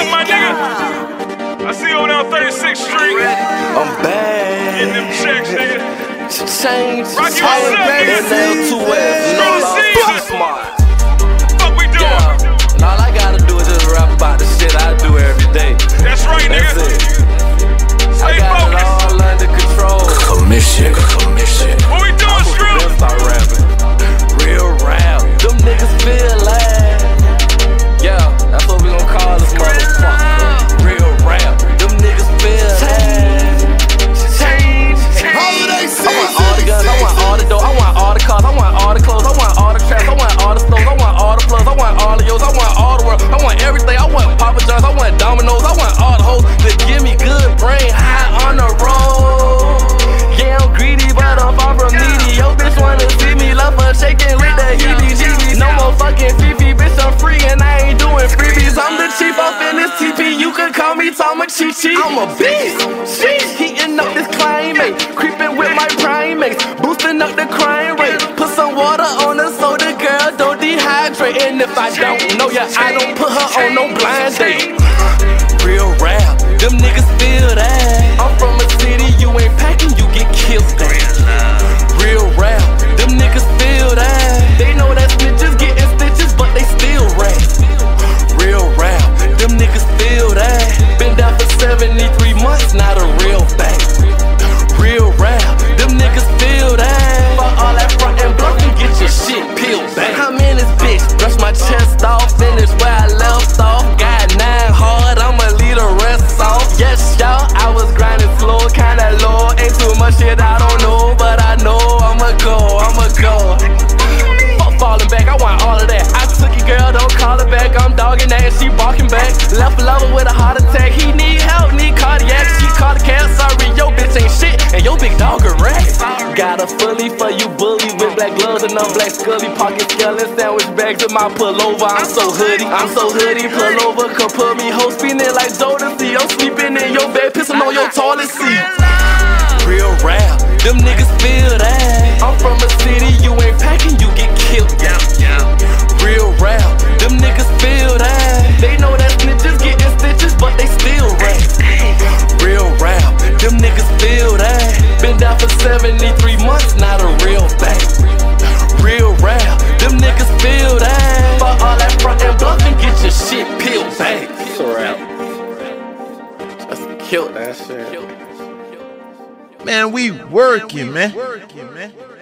my nigga. I see you over there on 36th Street. I'm bad. Getting them checks, nigga. Change. Rocky, what's up, nigga? Fuck we doing? And all I gotta do is just rap about the shit I do every day. That's right, nigga. That's it. Stay I got focused. it all under control. Commission. What we doing, Skrill? Start rapping. Real rap. Them niggas feel like. Yeah, that's what we gon' call this motherfucker. Real rap. Them niggas feel like. Change. Holiday season. I want all the guns, I want all the dough, I want all the cars, I want all the clothes, I want all the traps, I want all the stores, I want all the plugs, I want all the yo's, I want all the world, I want everything, I want Papa John's, I want Domino's, I want all the hoes that give me good brain high on the road. Yeah, I'm greedy, but I'm far from needy. Yo, bitch wanna see me love her shaking with the heebie-jeebies. No more fucking Fifi, bitch, I'm free and I ain't doing freebies. I'm the chief off in this TP, you could call me Tama Chi-Chi. I'm a beast, heating up this climate, creeping with my primates, boosting up the crime rate. Put some water on her so the girl don't dehydrate. And if I don't know ya, I don't put her on no blind date. Real rap, them niggas feel that. I'm from a city, you ain't packing, you get killed there. Real rap, them niggas feel that. They know that snitches getting stitches, but they still rap. Real rap, them niggas feel that. Been down for 73 months, not a real thing. Real rap, them niggas feel that. For all that front and bluff, you get your shit peeled back. I'm in this bitch, brush my chest off, finish where I left off. Got 9 hard, I'ma leave the rest off. Yes, y'all, I was grinding slow, kinda low. Ain't too much shit I don't know, but I know I'ma go. Fuck falling back, I want all of that. I took it, girl, don't call her back. I'm dogging that and she barking back. Left a lover with a heart attack. He need help, need cardiac. She called the cat, sorry, yo bitch ain't shit, and yo big dog a rat. Got a fully for you bully with black gloves and a black scully. Pocket skeleton sandwich bags in my pullover. I'm so hoodie, pull over. Come put me hoe spinning like Jodeci. I'm sleeping in your bed, pissing on your toilet seat. Real rap, them niggas feel that. I'm from a city, you ain't packing, you get killed. Real rap, them niggas feel that. They know that snitches getting stitches, but they still rap. Real rap, them niggas feel that. Been down for 73 months, not a real thing. Real rap, them niggas feel that. For all that front and bluff and get your shit peeled back. It's a rap. Just killed that shit. Man, we working, man.